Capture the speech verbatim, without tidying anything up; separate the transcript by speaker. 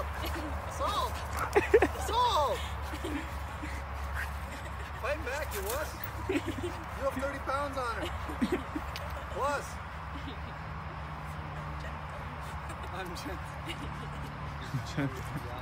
Speaker 1: Salt! Salt! Salt! Fight back, you wuss. You have thirty pounds on her. Wuss. I'm gentle.